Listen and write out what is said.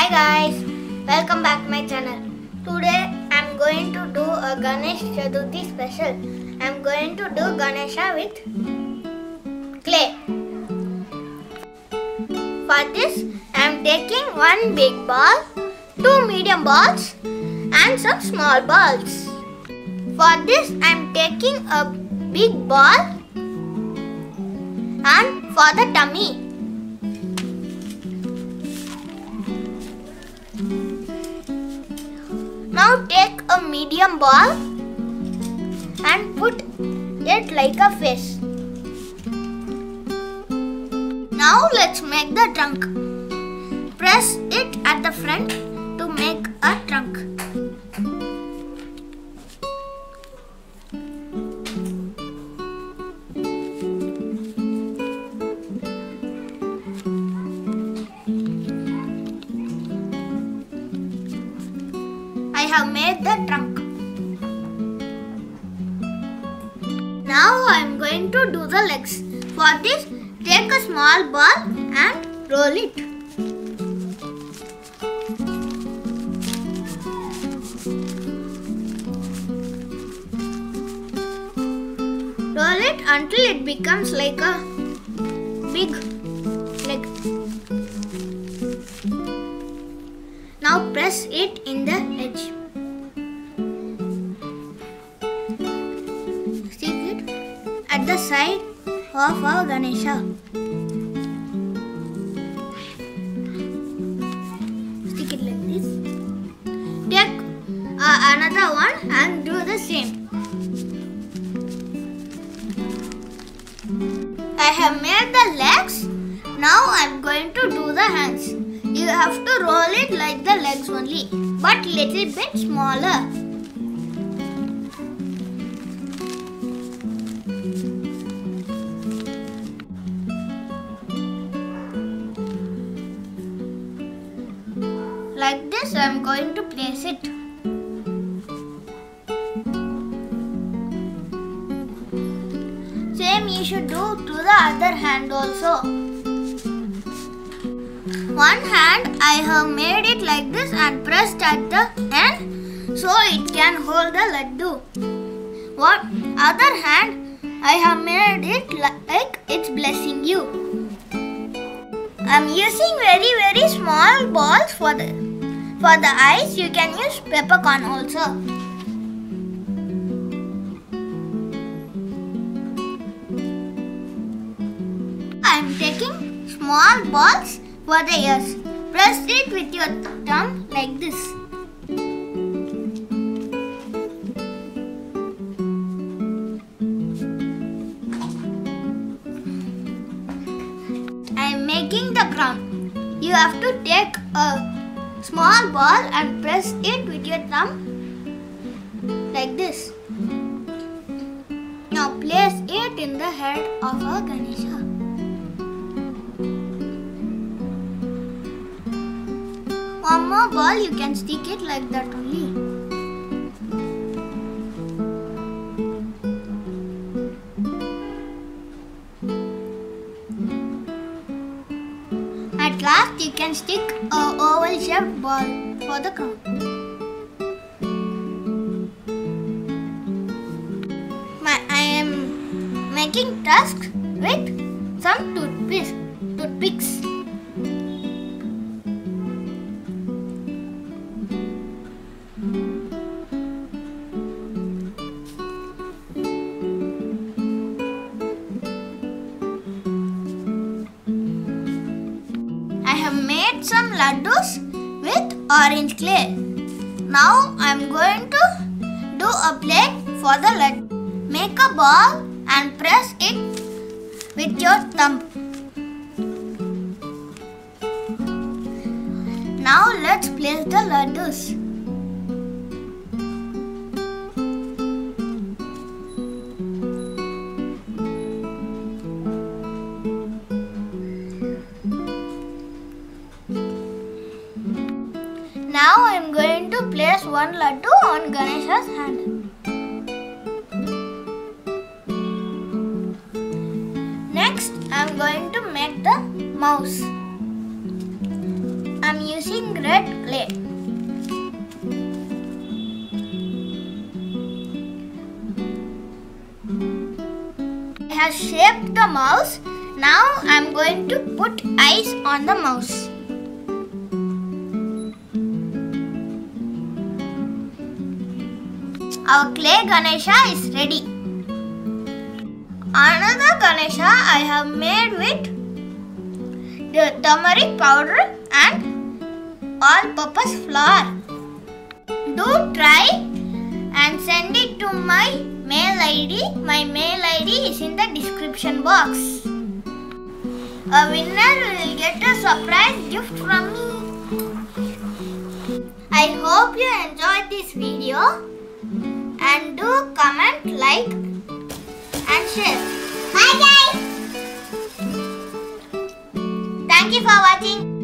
Hi guys, welcome back to my channel. Today I am going to do a Ganesh Chaturthi special. I am going to do Ganesha with clay. For this I am taking one big ball, two medium balls and some small balls. For this I am taking a big ball and for the tummy. Now take a medium ball and put it like a face. Now let's make the trunk. Press it at the front to make a trunk. I have made the trunk. Now I am going to do the legs. For this, take a small ball and roll it. Roll it until it becomes like a big leg. Now press it in the edge. Stick it at the side of our Ganesha. Stick it like this. Take another one and do the same. I have made the legs. Now I am going to do the hands. You have to roll it like the legs only, but little bit smaller. Like this I am going to place it. Same you should do to the other hand also. One hand I have made it like this and pressed at the end so it can hold the laddu. Other hand I have made it like it's blessing you. I am using very small balls for the eyes. You can use peppercorn also. I am taking small balls for the ears. Press it with your thumb like this. I am making the crown. You have to take a small ball and press it with your thumb like this. Now place it in the head of our Ganesha. One more ball, you can stick it like that only. At last, you can stick an oval shaped ball for the crown. I am making tusks with some toothpicks. Made some laddus with orange clay. Now I am going to do a plate for the laddu. Make a ball and press it with your thumb. Now let's place the laddus. Now I am going to place one laddu on Ganesha's hand. Next I am going to make the mouse. I am using using red clay. I have shaped the mouse. Now I am going to put eyes on the mouse. Our clay Ganesha is ready. Another Ganesha I have made with the turmeric powder and all-purpose flour. Do try and send it to my mail ID. My mail ID is in the description box. A winner will get a surprise gift from me. I hope you enjoyed this video. And do comment, like and share. Bye guys! Thank you for watching.